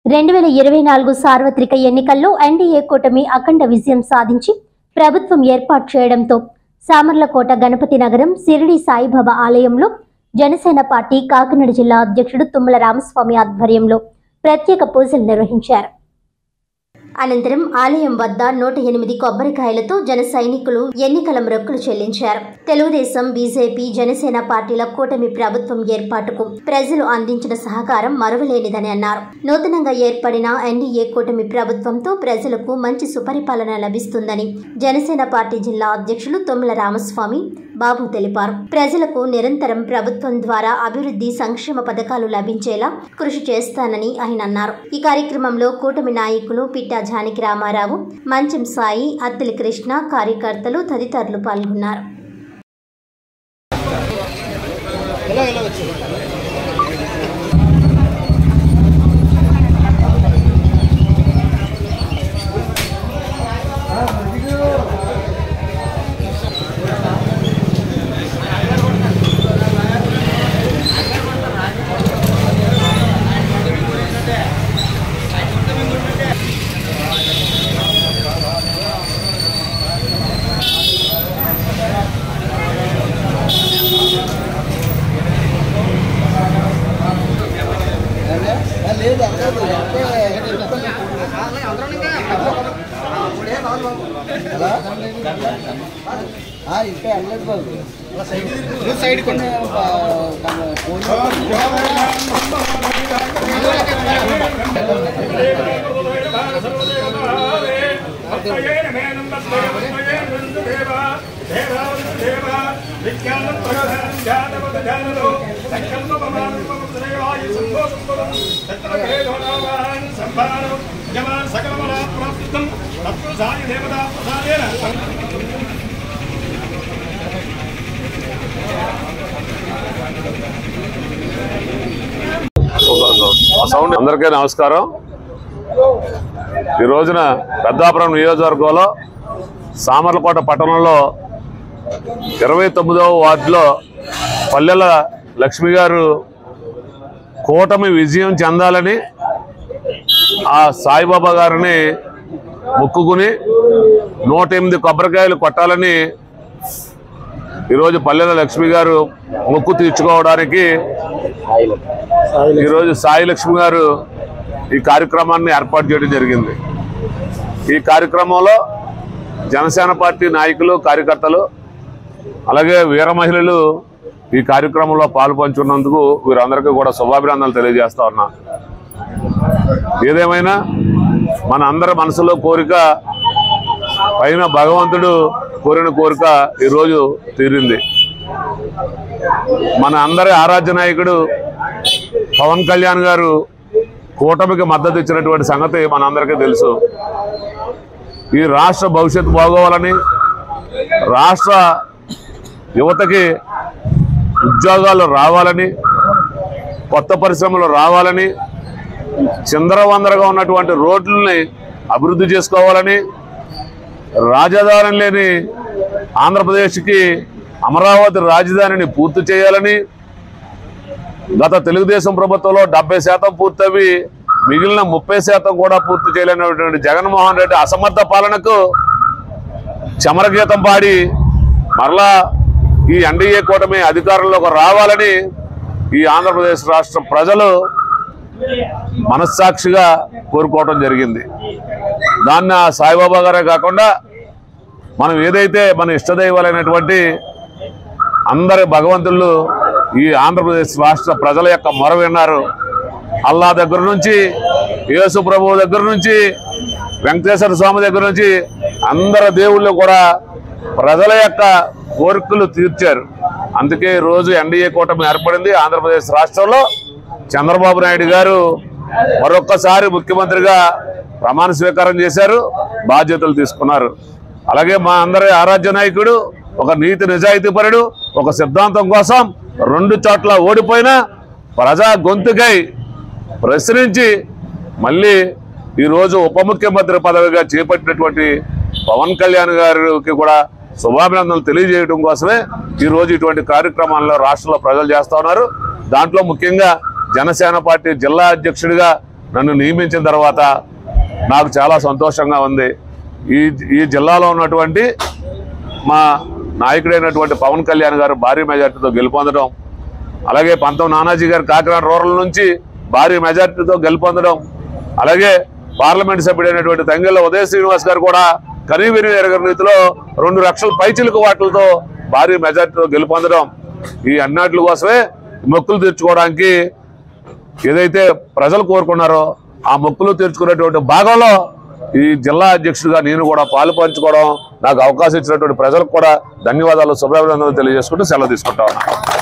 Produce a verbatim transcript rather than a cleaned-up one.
రెండు వేల ఇరవై నాలుగు సార్వత్రిక ఎన్నికల్లో ఎన్డీఏ కూటమి అఖండ విజయం సాధించి ప్రభుత్వం ఏర్పాటు చేయడంతో సామర్లకోట గణపతి నగరం షిరిడి సాయిబాబా ఆలయంలో జనసేన పార్టీ కాకినాడ జిల్లా అధ్యక్షుడు తుమ్మల రామస్వామి ఆధ్వర్యంలో ప్రత్యేక పూజలు నిర్వహించారు. అనంతరం ఆలయం వద్ద నూట ఎనిమిది కొబ్బరికాయలతో జన సైనికులు ఎన్నికల మొక్కులు చెల్లించారు. తెలుగుదేశం, బీజేపీ, జనసేన పార్టీల కూటమి ప్రభుత్వం ఏర్పాటుకు ప్రజలు అందించిన సహకారం మరువలేనిదని అన్నారు. నూతనంగా ఏర్పడిన ఎన్డీఏ కూటమి ప్రభుత్వంతో ప్రజలకు మంచి సుపరిపాలన లభిస్తుందని జనసేన పార్టీ జిల్లా అధ్యక్షులు తుమ్మల రామస్వామి బాబు తెలిపారు. ప్రజలకు నిరంతరం ప్రభుత్వం ద్వారా అభివృద్ధి, సంక్షేమ పథకాలు లభించేలా కృషి చేస్తానని ఆయన అన్నారు. ఈ కార్యక్రమంలో కూటమి నాయకులు పిట్టా జానకి రామారావు, మంచం సాయి, అత్తిలి కృష్ణ, కార్యకర్తలు తదితరులు పాల్గొన్నారు. అందరికీ నమస్కారం. ఈ రోజున పెద్దాపురం నియోజకవర్గంలో సామర్లకోట పట్టణంలో ఇరవై తొమ్మిదవ వార్డులో పల్లెల లక్ష్మి గారు కూటమి విజయం చెందాలని ఆ సాయిబాబా గారిని మొక్కుకుని నూట ఎనిమిది కొబ్బరికాయలు కొట్టాలని ఈరోజు పల్లెల లక్ష్మి గారు మొక్కు తీర్చుకోవడానికి ఈరోజు సాయి లక్ష్మి గారు ఈ కార్యక్రమాన్ని ఏర్పాటు చేయడం జరిగింది. ఈ కార్యక్రమంలో జనసేన పార్టీ నాయకులు, కార్యకర్తలు, అలాగే వీర మహిళలు ఈ కార్యక్రమంలో పాలు పంచుకున్నందుకు వీరందరికీ కూడా శుభాభినందనలు తెలియజేస్తా ఉన్నా. ఏదేమైనా మన అందరి మనసులో కోరిక పైన భగవంతుడు కోరిన కోరిక ఈరోజు తీరింది. మన అందరి ఆరాధ్య నాయకుడు పవన్ కళ్యాణ్ గారు కూటమికి మద్దతు ఇచ్చినటువంటి సంగతి మనందరికీ తెలుసు. ఈ రాష్ట్ర భవిష్యత్తు బాగోవాలని, రాష్ట్ర యువతకి ఉద్యోగాలు రావాలని, కొత్త పరిశ్రమలు రావాలని, చిందరవందరగా ఉన్నటువంటి రోడ్లని అభివృద్ధి చేసుకోవాలని, రాజధాని లేని ఆంధ్రప్రదేశ్కి అమరావతి రాజధానిని పూర్తి చేయాలని, గత తెలుగుదేశం ప్రభుత్వంలో డెబ్బై శాతం పూర్తవి మిగిలిన ముప్పై శాతం కూడా పూర్తి చేయలేనటువంటి జగన్మోహన్ రెడ్డి అసమర్థ పాలనకు చమరగీతం పాడి మరలా ఈ ఎన్డీఏ కూటమి అధికారంలోకి రావాలని ఈ ఆంధ్రప్రదేశ్ రాష్ట్ర ప్రజలు మనస్సాక్షిగా కోరుకోవడం జరిగింది. దాన్ని ఆ సాయిబాబా గారే కాకుండా మనం ఏదైతే మన ఇష్టదైవాలైనటువంటి అందరి భగవంతుళ్ళు ఈ ఆంధ్రప్రదేశ్ రాష్ట్ర ప్రజల యొక్క మొర విన్నారు. అల్లా దగ్గర నుంచి, యేసు ప్రభువు దగ్గర నుంచి, వెంకటేశ్వర స్వామి దగ్గర నుంచి అందరి దేవుళ్ళు కూడా ప్రజల యొక్క కోరికలు తీర్చారు. అందుకే ఈరోజు ఎన్డీఏ కూటమి ఏర్పడింది. ఆంధ్రప్రదేశ్ రాష్ట్రంలో చంద్రబాబు నాయుడు గారు మరొక్కసారి ముఖ్యమంత్రిగా ప్రమాణ స్వీకారం చేశారు, బాధ్యతలు తీసుకున్నారు. అలాగే మా అందరి ఆరాధ్య నాయకుడు ఒక నీతి నిజాయితీ పరుడు, ఒక సిద్ధాంతం కోసం రెండు చోట్ల ఓడిపోయినా ప్రజా గొంతుకై ప్రశ్నించి మళ్ళీ ఈరోజు ఉప ముఖ్యమంత్రి పదవిగా చేపట్టినటువంటి పవన్ కళ్యాణ్ గారికి కూడా శుభాభినందనలు తెలియజేయడం కోసమే ఈరోజు ఇటువంటి కార్యక్రమాల్లో రాష్ట్రంలో ప్రజలు చేస్తూ ఉన్నారు. దాంట్లో ముఖ్యంగా జనసేన పార్టీ జిల్లా అధ్యక్షుడిగా నన్ను నియమించిన తర్వాత నాకు చాలా సంతోషంగా ఉంది. ఈ ఈ జిల్లాలో ఉన్నటువంటి మా నాయకుడైనటువంటి పవన్ కళ్యాణ్ గారు భారీ మెజార్టీతో గెలుపొందడం, అలాగే పంతం నానాజీ గారు కాకినాడ రూరల్ నుంచి భారీ మెజార్టీతో గెలుపొందడం, అలాగే పార్లమెంట్ సభ్యుడైనటువంటి తంగెళ్ళ ఉదయ శ్రీనివాస్ గారు కూడా కనీవిని ఎరగని రీతిలో రెండు లక్షల పైచిలుకు వాటిలతో భారీ మెజార్టీతో గెలుపొందడం, ఈ అన్నిటి కోసమే మొక్కులు తీర్చుకోవడానికి ఏదైతే ప్రజలు కోరుకున్నారో ఆ మొక్కులు తీర్చుకునేటువంటి భాగంలో ఈ జిల్లా అధ్యక్షుడిగా నేను కూడా పాలు పంచుకోవడం, నాకు అవకాశం ఇచ్చినటువంటి ప్రజలకు కూడా ధన్యవాదాలు, శుభాభినందనలు తెలియజేసుకుంటూ సెలవు తీసుకుంటా ఉన్నాను.